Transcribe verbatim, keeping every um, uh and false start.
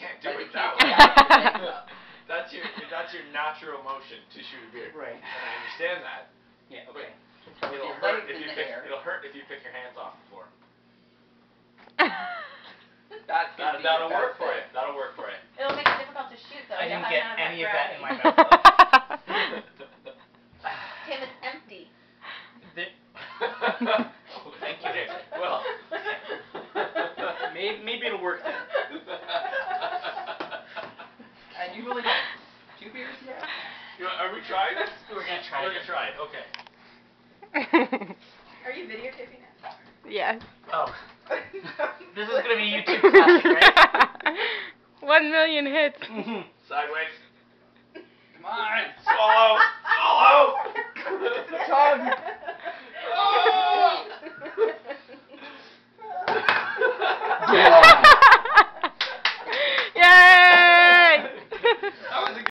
can't do But it you that can't way. get out. That's your that's your natural motion to shoot a beer. Right. And I understand that. Yeah. Okay. But With it'll your hurt legs if in you the pick. air. It'll hurt if you pick your hands off the floor. That's That, be that'll your work best for bet. you. That'll work for you. It'll make it difficult to shoot though. I You'll didn't have get none any of that that in my gravity. mouth. Tim, it's empty. The, Thank you. Okay. Well. maybe, maybe it'll work then. And you really got two beers yet? You know, are we trying this? We're gonna try We're it. gonna try it. Okay. Are you videotaping it? Yes. Oh. This is gonna be a YouTube classic, right? One million hits. Sideways. Come on. Swallow. Swallow. Chug. Oh! Yeah.